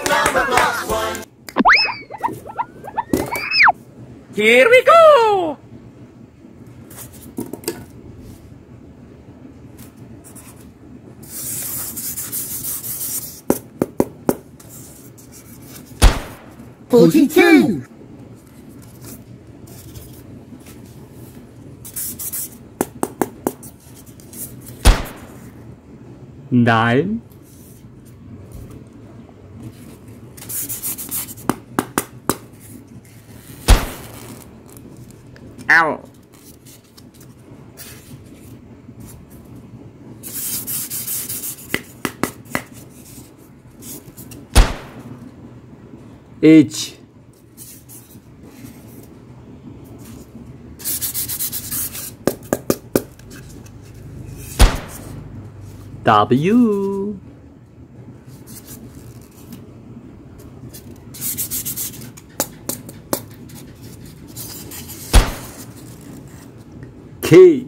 Numberblocks 1. Here we go! $42. $9. Ow. H. W. K.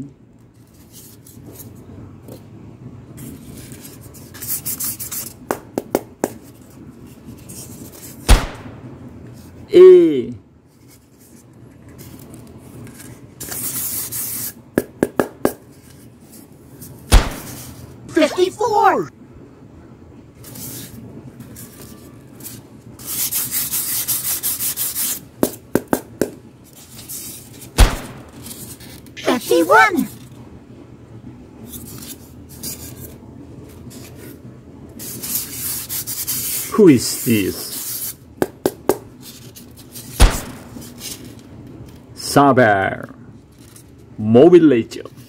A. $54. $51. Who is this? Saber. Mobile Legend.